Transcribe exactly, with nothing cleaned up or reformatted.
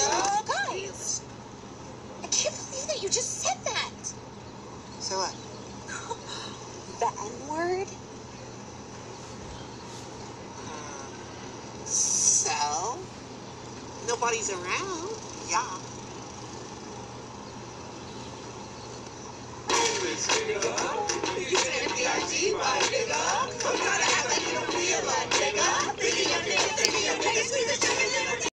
nigga. Guys, I can't believe that you just said that. So what? The N-word? Uh, so? Nobody's around. Yeah. You said B I G Y, nigga. I'm trying to act like you don't feel like, nigga. Thinking your niggas, thinking your niggas,